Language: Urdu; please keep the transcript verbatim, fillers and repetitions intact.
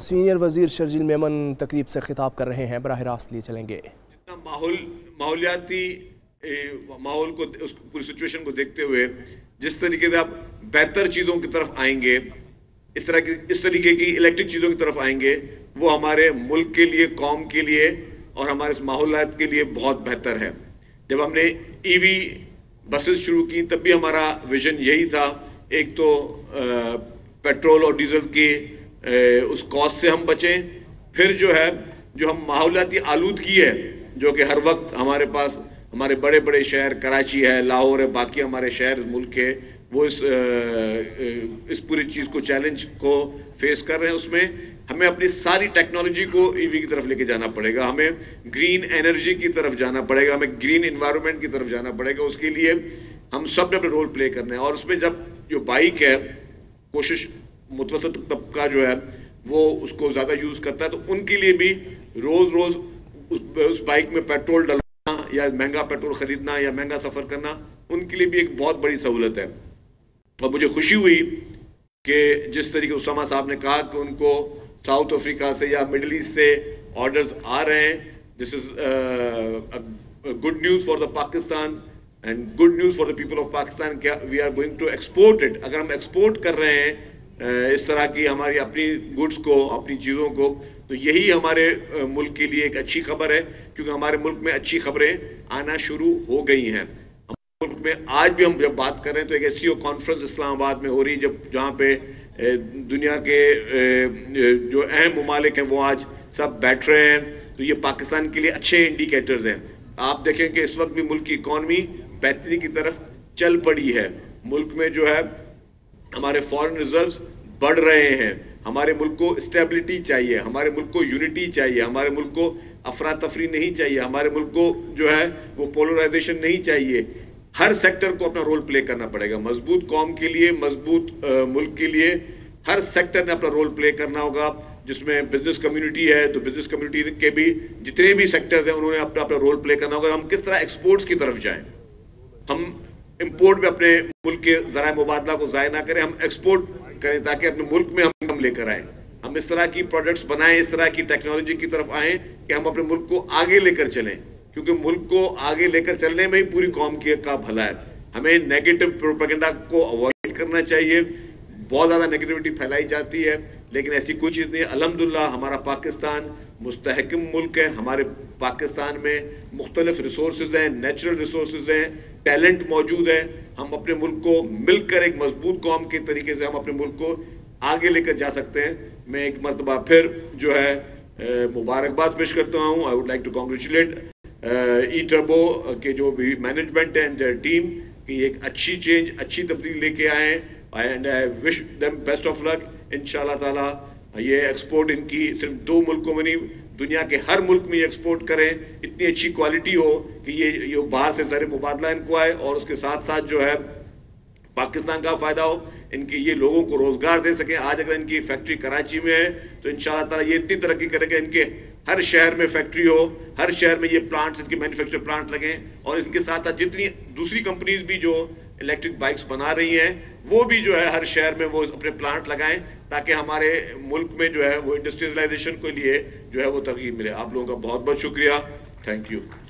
سینئر وزیر شرجیل میمن تقریب سے خطاب کر رہے ہیں، براہ راست لیے چلیں گے۔ جتنا ماحول ماحولیاتی ماحول کو اس پوری سچویشن کو دیکھتے ہوئے جس طریقے سے آپ بہتر چیزوں کی طرف آئیں گے، اس طرح کی اس طریقے کی الیکٹرک چیزوں کی طرف آئیں گے، وہ ہمارے ملک کے لیے، قوم کے لیے اور ہمارے اس ماحولیات کے لیے بہت بہتر ہے۔ جب ہم نے ای وی بسز شروع کی تب بھی ہمارا ویژن یہی تھا، ایک تو پیٹرول اور ڈیزل کی اس کاسٹ سے ہم بچیں، پھر جو ہے جو ہم ماحولیاتی آلودگی ہے جو کہ ہر وقت ہمارے پاس ہمارے بڑے بڑے شہر کراچی ہے، لاہور ہے، باقی ہمارے شہر ملک کے وہ اس اس پوری چیز کو چیلنج کو فیس کر رہے ہیں، اس میں ہمیں اپنی ساری ٹیکنالوجی کو ای وی کی طرف لے کے جانا پڑے گا، ہمیں گرین انرجی کی طرف جانا پڑے گا، ہمیں گرین انوائرمنٹ کی طرف جانا پڑے گا۔ اس کے لیے ہم سب نے اپنے رول پلے کرنا ہے، اور اس میں جب جو بائک ہے کوشش متوسط طبقہ جو ہے وہ اس کو زیادہ یوز کرتا ہے، تو ان کے لیے بھی روز روز اس بائک میں پیٹرول ڈلوانا یا مہنگا پیٹرول خریدنا یا مہنگا سفر کرنا ان کے لیے بھی ایک بہت بڑی سہولت ہے۔ اور مجھے خوشی ہوئی کہ جس طریقے اسامہ صاحب نے کہا کہ ان کو ساؤتھ افریقہ سے یا مڈل ایسٹ سے آرڈرز آ رہے ہیں، this is good news for the Pakistan and good news for the people of Pakistan کہ we are going to export it. اگر ہم ایکسپورٹ کر رہے ہیں اس طرح کی ہماری اپنی گڈز کو، اپنی چیزوں کو، تو یہی ہمارے ملک کے لیے ایک اچھی خبر ہے، کیونکہ ہمارے ملک میں اچھی خبریں آنا شروع ہو گئی ہیں۔ ہمارے ملک میں آج بھی ہم جب بات کر رہے ہیں تو ایک ایسی کانفرنس اسلام آباد میں ہو رہی ہے جب جہاں پہ دنیا کے جو اہم ممالک ہیں وہ آج سب بیٹھ رہے ہیں، تو یہ پاکستان کے لیے اچھے انڈیکیٹرز ہیں۔ آپ دیکھیں کہ اس وقت بھی ملک کی اکانومی بہتری کی طرف چل پڑی ہے، ملک میں جو ہے ہمارے فارن ریزروز بڑھ رہے ہیں، ہمارے ملک کو اسٹیبلٹی چاہیے، ہمارے ملک کو یونٹی چاہیے، ہمارے ملک کو افراتفری نہیں چاہیے، ہمارے ملک کو جو ہے وہ پولرائزیشن نہیں چاہیے۔ ہر سیکٹر کو اپنا رول پلے کرنا پڑے گا، مضبوط قوم کے لیے، مضبوط ملک کے لیے ہر سیکٹر نے اپنا رول پلے کرنا ہوگا، جس میں بزنس کمیونٹی ہے تو بزنس کمیونٹی کے بھی جتنے بھی سیکٹرز ہیں انہوں نے اپنا اپنا رول پلے کرنا ہوگا۔ ہم کس طرح ایکسپورٹس کی طرف جائیں، ہم امپورٹ میں اپنے ملک کے ذرائع مبادلہ کو ضائع نہ کریں، ہم ایکسپورٹ کریں تاکہ اپنے ملک میں ہم ہم لے کر آئیں، ہم اس طرح کی پروڈکٹس بنائیں، اس طرح کی ٹیکنالوجی کی طرف آئیں کہ ہم اپنے ملک کو آگے لے کر چلیں، کیونکہ ملک کو آگے لے کر چلنے میں ہی پوری قوم کی کا بھلا ہے۔ ہمیں نیگیٹو پروپیگنڈا کو اوائڈ کرنا چاہیے، بہت زیادہ نیگیٹیوٹی پھیلائی جاتی ہے لیکن ایسی کوئی چیز نہیں ہے۔ الحمدللہ ہمارا پاکستان مستحکم ملک ہے، ہمارے پاکستان میں مختلف ریسورسز ہیں، نیچرل ریسورسز ہیں، ٹیلنٹ موجود ہے، ہم اپنے ملک کو مل کر ایک مضبوط قوم کے طریقے سے ہم اپنے ملک کو آگے لے کر جا سکتے ہیں۔ میں ایک مرتبہ پھر جو ہے مبارکباد پیش کرتا ہوں، I would like to congratulate E turbo کے جو بھی مینجمنٹ اینڈ ٹیم کہ ایک اچھی چینج، اچھی تبدیلی لے کے آئے ہیں، and I wish them best of luck. انشاءاللہ تعالیٰ یہ ایکسپورٹ ان کی صرف دو ملکوں میں نہیں، دنیا کے ہر ملک میں یہ ایکسپورٹ کریں، اتنی اچھی کوالٹی ہو کہ یہ یہ باہر سے زر مبادلہ ان کو آئے، اور اس کے ساتھ ساتھ جو ہے پاکستان کا فائدہ ہو، ان کی یہ لوگوں کو روزگار دے سکیں۔ آج اگر ان کی فیکٹری کراچی میں ہے تو انشاءاللہ تعالیٰ یہ اتنی ترقی کرے کہ ان کے ہر شہر میں فیکٹری ہو، ہر شہر میں یہ پلانٹس، ان کے مینوفیکچر پلانٹ لگیں، اور اس کے ساتھ ساتھ جتنی دوسری کمپنیز بھی جو الیکٹرک بائکس بنا رہی ہیں وہ بھی جو ہے ہر شہر میں وہ اپنے پلانٹ لگائیں تاکہ ہمارے ملک میں جو ہے وہ انڈسٹریلائزیشن کے لیے جو ہے وہ ترغیب ملے۔ آپ لوگوں کا بہت بہت شکریہ، تھینک یو۔